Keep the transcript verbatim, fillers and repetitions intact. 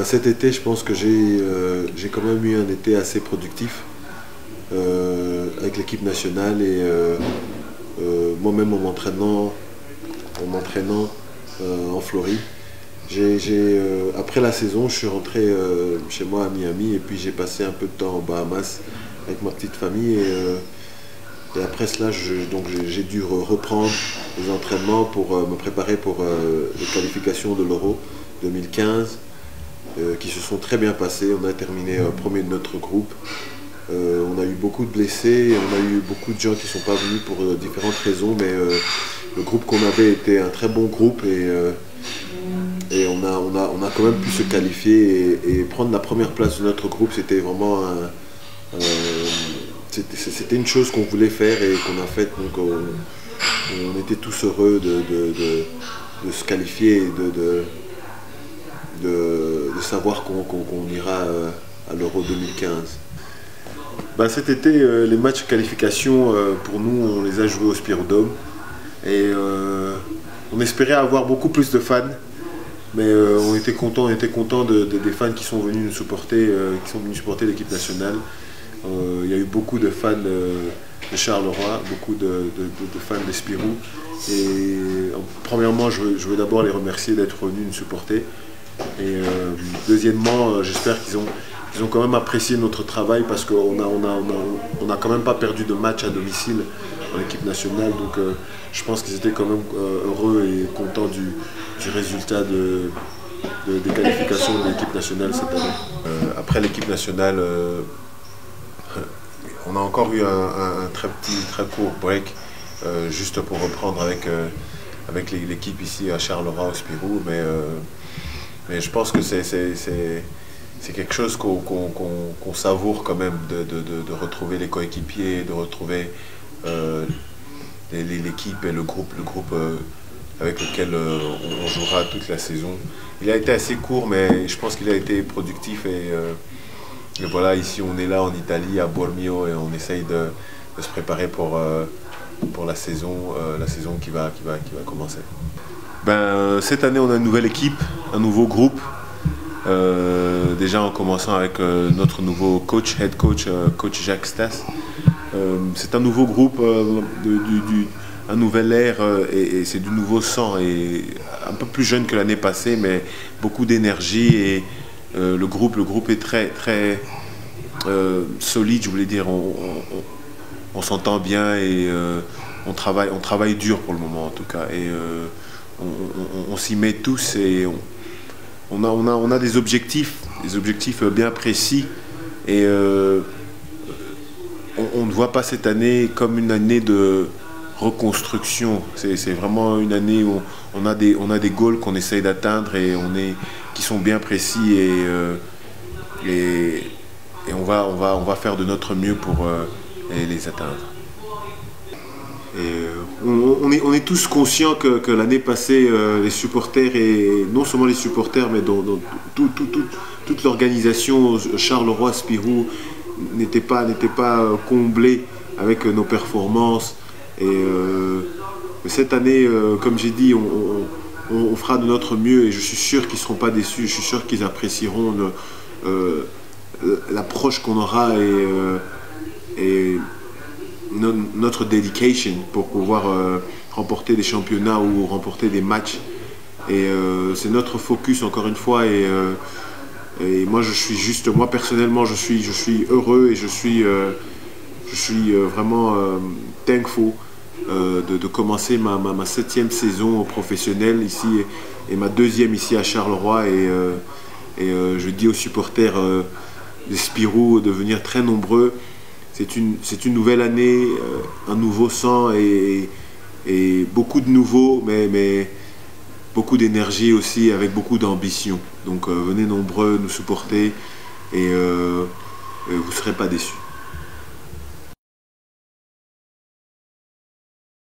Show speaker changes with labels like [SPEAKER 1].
[SPEAKER 1] cet été, je pense que j'ai euh, j'ai quand même eu un été assez productif euh, avec l'équipe nationale et euh, euh, moi-même en m'entraînant en, m'entraînant, euh, en Floride. J'ai, j'ai, euh, après la saison, je suis rentré euh, chez moi à Miami et puis j'ai passé un peu de temps en Bahamas avec ma petite famille. Et, euh, et après cela, je, donc j'ai, j'ai dû reprendre les entraînements pour euh, me préparer pour euh, les qualifications de l'Euro deux mille quinze euh, qui se sont très bien passées. On a terminé euh, premier de notre groupe. Euh, on a eu beaucoup de blessés, on a eu beaucoup de gens qui ne sont pas venus pour euh, différentes raisons, mais euh, le groupe qu'on avait était un très bon groupe et, euh, et on, a, on, a, on a quand même pu se qualifier et, et prendre la première place de notre groupe. C'était vraiment un, euh, c'était, c'était une chose qu'on voulait faire et qu'on a faite. Donc on, on était tous heureux de, de, de, de se qualifier et de, de, de, de savoir qu'on, qu'on, qu'on ira à l'Euro deux mille quinze. Ben, cet été, euh, les matchs de qualification, euh, pour nous, on les a joués au Spirodome. Et euh, on espérait avoir beaucoup plus de fans. Mais euh, on était contents, on était contents de, de, des fans qui sont venus nous supporter, euh, qui sont venus supporter l'équipe nationale. Euh, il y a eu beaucoup de fans euh, de Charleroi, beaucoup de, de, de, de fans de Spirou. Et euh, premièrement, je veux, je veux d'abord les remercier d'être venus nous supporter. Et euh, deuxièmement, euh, j'espère qu'ils ont, ils ont quand même apprécié notre travail parce qu'on a, on a, on a, on a quand même pas perdu de match à domicile dans l'équipe nationale. Donc euh, je pense qu'ils étaient quand même euh, heureux et contents du, du résultat de, de, des qualifications de l'équipe nationale cette année. Euh, après l'équipe nationale, euh, on a encore eu un, un, un très petit, très court break, euh, juste pour reprendre avec, euh, avec l'équipe ici à Charleroi au Spirou. Mais, euh, mais je pense que c'est c'est quelque chose qu'on qu'on, qu'on, qu'on savoure quand même, de, de, de, de retrouver les coéquipiers, de retrouver euh, l'équipe et le groupe, le groupe euh, avec lequel euh, on jouera toute la saison. Il a été assez court, mais je pense qu'il a été productif. Et, euh, et voilà, ici on est là en Italie, à Bormio, et on essaye de, de se préparer pour, euh, pour la saison, euh, la saison qui va, qui va, qui va commencer. Ben, cette année, on a une nouvelle équipe, un nouveau groupe. Euh, déjà en commençant avec euh, notre nouveau coach, head coach, euh, coach Jacques Stas. Euh, c'est un nouveau groupe, euh, de, du, du, un nouvel air, euh, et, et c'est du nouveau sang, et un peu plus jeune que l'année passée, mais beaucoup d'énergie. Et euh, le groupe, le groupe est très, très euh, solide, je voulais dire. On, on, on s'entend bien et euh, on travaille, on travaille dur pour le moment en tout cas. Et euh, on, on, on s'y met tous et on, On a, on, a, on a des objectifs, des objectifs bien précis, et euh, on, on ne voit pas cette année comme une année de reconstruction. C'est vraiment une année où on a des, on a des goals qu'on essaye d'atteindre et on est, qui sont bien précis, et, euh, et, et on, va, on, va, on va faire de notre mieux pour euh, les, les atteindre. Et on, on, est, on est tous conscients que, que l'année passée, euh, les supporters, et non seulement les supporters, mais dans, dans tout, tout, tout, toute l'organisation Charleroi Spirou n'était pas, n'était pas comblée avec nos performances. Et euh, cette année, euh, comme j'ai dit, on, on, on fera de notre mieux, et je suis sûr qu'ils ne seront pas déçus. Je suis sûr qu'ils apprécieront euh, l'approche qu'on aura et, euh, et notre dedication pour pouvoir euh, remporter des championnats ou remporter des matchs. Et euh, c'est notre focus encore une fois. Et, euh, et moi je suis juste, moi personnellement je suis, je suis heureux et je suis, euh, je suis euh, vraiment euh, thankful euh, de, de commencer ma, ma, ma septième saison professionnelle ici, et, et ma deuxième ici à Charleroi. Et, euh, et euh, je dis aux supporters euh, des Spirou de venir très nombreux. C'est une, c'est une nouvelle année, euh, un nouveau sang, et, et beaucoup de nouveaux, mais, mais beaucoup d'énergie aussi, avec beaucoup d'ambition. Donc euh, venez nombreux nous supporter, et euh, vous ne serez pas déçus.